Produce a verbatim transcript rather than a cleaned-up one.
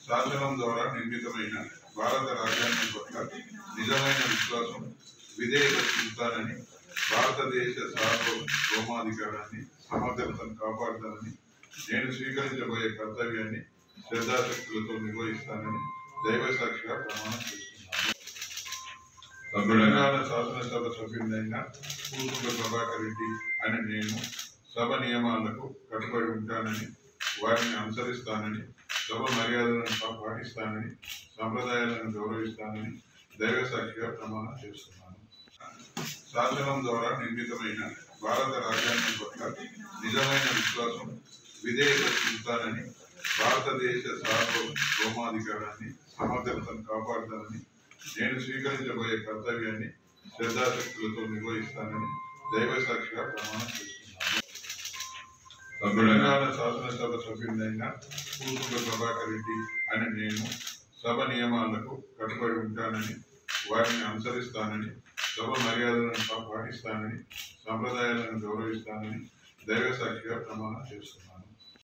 శాసనం ద్వారా నిర్మితమైన భారత రాజ్యాంగం పట్ల నిజమైన విశ్వాసం విధేయత చూపుతానని, భారతదేశ సార్వభౌమాధికారాన్ని సమగ్రతను కాపాడుతానని, నేను స్వీకరించబోయే కర్తవ్యాన్ని శ్రద్ధాశక్తులతో నిర్వహిస్తానని దైవ సాక్షిగా ప్రమాణం చేస్తున్నాను. తెలంగాణ శాసనసభ సభ్యుడైన కుసుకుంట్ల ప్రభాకర్ రెడ్డి అని నేను సభ నియమాలకు కట్టుబడి ఉంటానని, వారిని అనుసరిస్తానని, సభ మర్యాదలను పాటిస్తానని, సంప్రదాయాలను గౌరవిస్తానని దైవ సాక్షిగా ప్రమాణం చేస్తున్నాను. శాసనం ద్వారా నిర్మితమైన భారత రాజ్యాంగం పట్ల నిజమైన విశ్వాసం విధేయత చూపుతానని, భారతదేశ సార్వభౌమాధికారాన్ని సమగ్రతను కాపాడుతానని, నేను స్వీకరించబోయే కర్తవ్యాన్ని శ్రద్ధాశక్తులతో నిర్వహిస్తానని దైవ సాక్షిగా ప్రమాణం చేస్తున్నాను. తెలంగాణ శాసనసభ సభ్యుడైన కుసుకుంట్ల ప్రభాకర్ రెడ్డి అని నేను సభ నియమాలకు కట్టుబడి ఉంటానని, వారిని అనుసరిస్తానని, సభ మర్యాదలను పాటిస్తానని, సంప్రదాయాలను గౌరవిస్తానని దైవ సాక్షిగా ప్రమాణం చేస్తున్నాను.